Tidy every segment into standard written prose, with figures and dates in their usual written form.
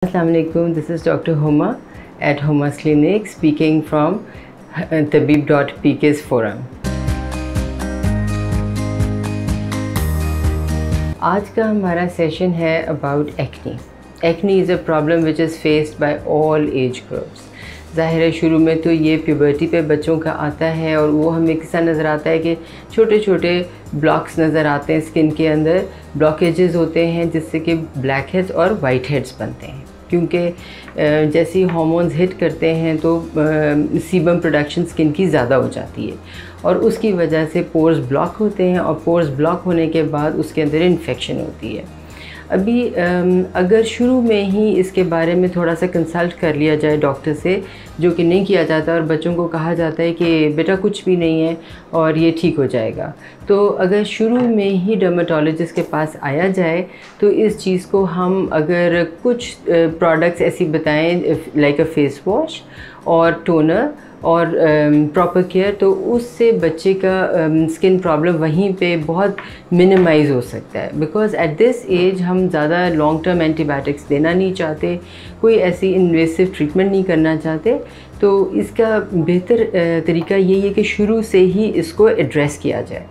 Assalamualaikum, this is Dr. Huma at Huma's Clinic speaking from Tabib.pk's forum. आज का हमारा session है about acne. Acne is a problem which is faced by all age groups. ज़ाहिर है शुरू में तो ये प्यूबर्टी पे बच्चों का आता है और वो हमें किसा नज़र आता है कि छोटे छोटे ब्लॉक्स नज़र आते हैं, स्किन के अंदर ब्लॉकेजेस होते हैं जिससे कि ब्लैक हेड्स और वाइट हेड्स बनते हैं. क्योंकि जैसे ही हार्मोन्स हिट करते हैं तो सीबम प्रोडक्शन स्किन की ज़्यादा हो जाती है और उसकी वजह से पोर्स ब्लॉक होते हैं और पोर्स ब्लॉक होने के बाद उसके अंदर इन्फेक्शन होती है. अभी अगर शुरू में ही इसके बारे में थोड़ा सा कंसल्ट कर लिया जाए डॉक्टर से, जो कि नहीं किया जाता और बच्चों को कहा जाता है कि बेटा कुछ भी नहीं है और ये ठीक हो जाएगा, तो अगर शुरू में ही डर्मेटोलॉजिस्ट के पास आया जाए तो इस चीज़ को हम अगर कुछ प्रोडक्ट्स ऐसी बताएं लाइक अ फेस वॉश और टोनर और प्रॉपर केयर, तो उससे बच्चे का स्किन प्रॉब्लम वहीं पे बहुत मिनिमाइज़ हो सकता है. बिकॉज़ एट दिस एज हम ज़्यादा लॉन्ग टर्म एंटीबायोटिक्स देना नहीं चाहते, कोई ऐसी इन्वेसिव ट्रीटमेंट नहीं करना चाहते. तो इसका बेहतर तरीका यही है कि शुरू से ही इसको एड्रेस किया जाए.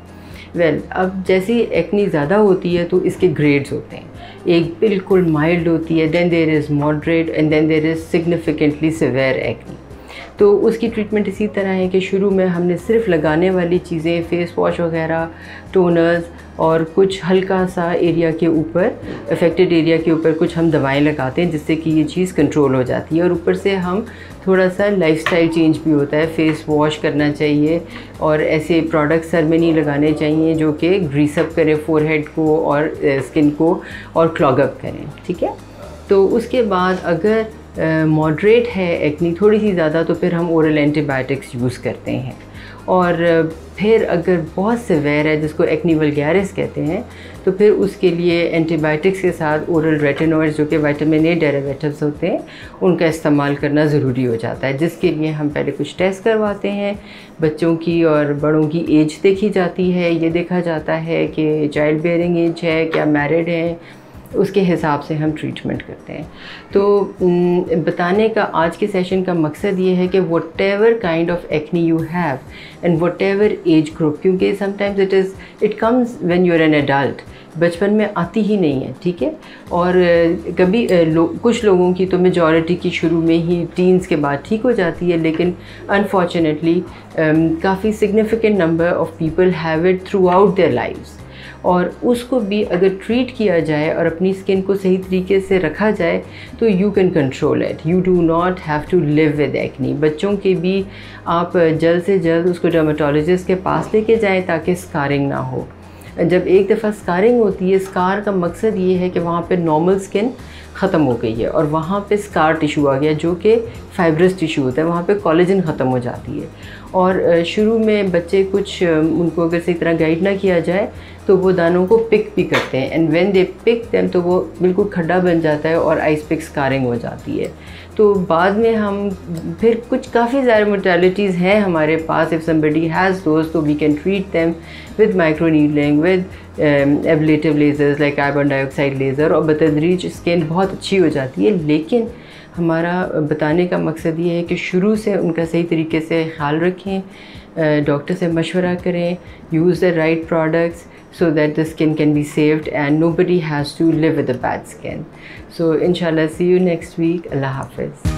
अब जैसे एक्नी ज़्यादा होती है तो इसके ग्रेड्स होते हैं. एक बिल्कुल माइल्ड होती है, then there is moderate and then there is significantly severe acne. तो उसकी ट्रीटमेंट इसी तरह है कि शुरू में हमने सिर्फ लगाने वाली चीज़ें, फेस वॉश वगैरह, टोनर्स और कुछ हल्का सा एरिया के ऊपर, अफेक्टेड एरिया के ऊपर कुछ हम दवाएं लगाते हैं जिससे कि ये चीज़ कंट्रोल हो जाती है. और ऊपर से हम थोड़ा सा लाइफस्टाइल चेंज भी होता है. फेस वॉश करना चाहिए और ऐसे प्रोडक्ट्स सर में नहीं लगाने चाहिए जो कि ग्रीस अप करें फोरहेड को और स्किन को और क्लॉग अप करें. ठीक है. तो उसके बाद अगर मॉडरेट है एक्नी थोड़ी सी ज़्यादा तो फिर हम ओरल एंटीबायोटिक्स यूज़ करते हैं. और फिर अगर बहुत सिवियर है जिसको एक्नी वल्गैरिस कहते हैं तो फिर उसके लिए एंटीबायोटिक्स के साथ ओरल रेटिनॉइड्स जो कि विटामिन ए डेरिवेटिव्स होते हैं उनका इस्तेमाल करना ज़रूरी हो जाता है, जिसके लिए हम पहले कुछ टेस्ट करवाते हैं. बच्चों की और बड़ों की एज देखी जाती है, ये देखा जाता है कि चाइल्ड बेयरिंग एज है, क्या मैरिड है, उसके हिसाब से हम ट्रीटमेंट करते हैं. तो बताने का आज के सेशन का मकसद ये है कि whatever kind of acne you have and whatever age group, क्योंकि sometimes it comes when you are an adult, बचपन में आती ही नहीं है. ठीक है. और कभी कुछ लोगों की तो मेजॉरिटी की शुरू में ही टीन्स के बाद ठीक हो जाती है, लेकिन अनफॉर्चुनेटली काफ़ी significant number of people have it through out their lives. और उसको भी अगर ट्रीट किया जाए और अपनी स्किन को सही तरीके से रखा जाए तो you can control it. You do not have to live with acne. बच्चों के भी आप जल्द से जल्द उसको डर्मेटोलॉजिस्ट के पास लेके जाएं ताकि स्कारिंग ना हो. जब एक दफ़ा स्कारिंग होती है, स्कार का मकसद ये है कि वहाँ पे नॉर्मल स्किन ख़त्म हो गई है और वहाँ पे स्कार टिशू आ गया जो कि फाइब्रस टिशू होता है, वहाँ पे कोलेजन ख़त्म हो जाती है. और शुरू में बच्चे कुछ उनको अगर सही तरह गाइड ना किया जाए तो वो दानों को पिक भी करते हैं and when they pick them तो वो बिल्कुल खड्डा बन जाता है और आइस पिक स्कारिंग हो जाती है. तो बाद में हम फिर कुछ काफ़ी ज़्यादा मोडालिटीज़ हैं हमारे पास. इफ़ समबडी हैज़ दोज तो we can treat them with micro needling, with ablative lasers like carbon dioxide laser, और बतदरीज स्किन बहुत अच्छी हो जाती है. लेकिन हमारा बताने का मकसद ये है कि शुरू से उनका सही तरीके से ख्याल रखें, डॉक्टर से मशवरा करें, use the right products so that the skin can be saved and nobody has to live with a bad skin. So inshallah, see you next week. Allah Hafiz.